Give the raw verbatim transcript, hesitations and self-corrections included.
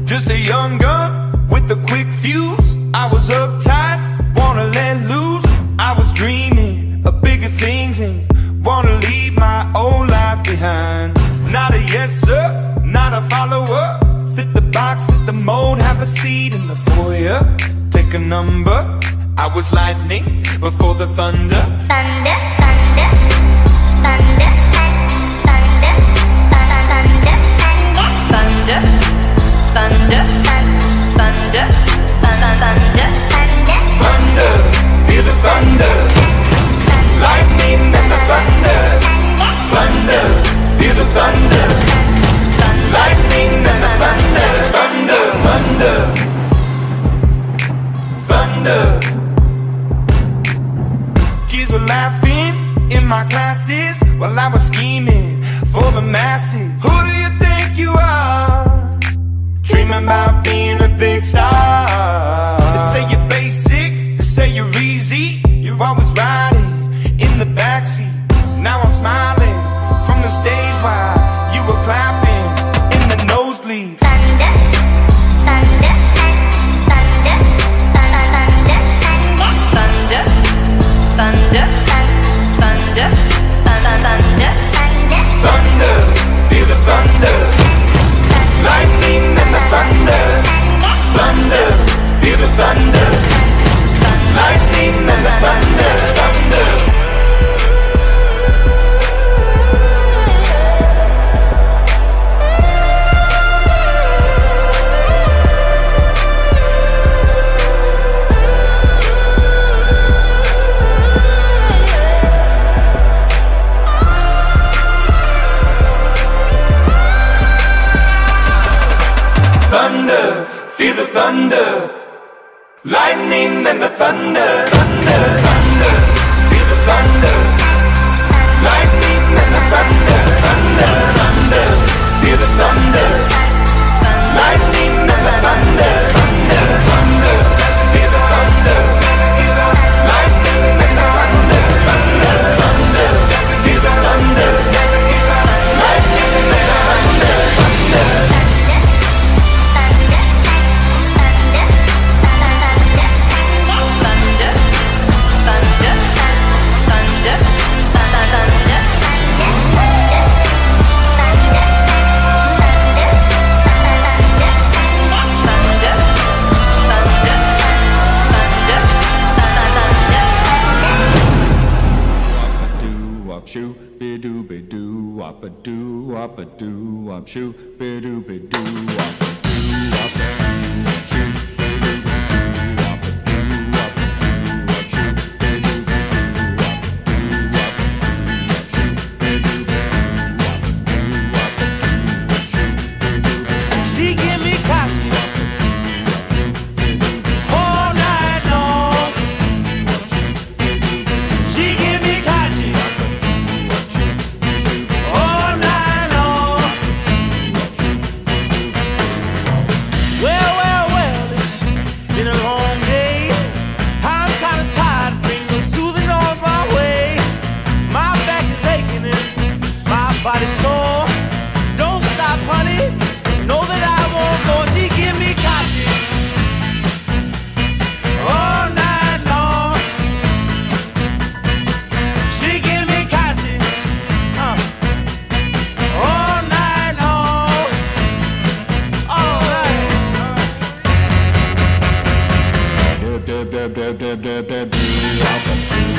Just a young gun with a quick fuse. I was uptight, wanna let loose. I was dreaming of bigger things and wanna leave my old life behind. Not a yes sir, not a follower. Fit the box, fit the mold, have a seat in the foyer. Take a number. I was lightning before the thunder. Thunder, thunder, thunder, thunder, thunder, thunder, thunder, thunder, thunder, thunder, feel the thunder. Lightning and the thunder. Thunder, feel the thunder. Lightning and the thunder. Thunder, thunder, thunder. Kids were laughing in my classes while I was scheming for the masses. Who do you think you are? Dreaming about being a big star. They say you're basic, they say you're easy. You're always riding in the backseat. Now I'm smiling from the stage while you were clapping in the nosebleeds. thunder, thunder, thunder, thunder, thunder, thunder, thunder, thunder, thunder, feel the thunder. Lightning and the thunder. Thunder, feel the thunder. Lightning and the thunder. Thunder. Thunder, feel the thunder. Lightning and the thunder. Thunder, thunder, feel the thunder. Lightning and the thunder. Thunder, thunder, feel the thunder. Lightning and the thunder. Thunder, thunder, feel the thunder. Lightning and the thunder. Thunder, thunder, feel the thunder. Lightning and the thunder. Thunder. Shoo, be doo be doo, wop a doo, wop a doo, wop shoo, be doo be doo, wop a doo, wop a doo, wop shoo, be doo be doo, wop a doo, wop a doo, wop shoo, be doo be doo, wop a doo, wop a doo, wop shoo, be doo be doo, wop a doo, wop a doo, wop shoo, be doo be doo. She give me cocky all night long. She give me cocky all night long. Well, well, well, it's been a long day. I'm kinda tired, bring the soothing on my way. My back is aching and my body's sore. Don't stop, honey, know that I want more. She give me cocky all night long. She give me cocky uh, all night long. All night long. Dub dub dub dub dub dub dub doo, wop a doo.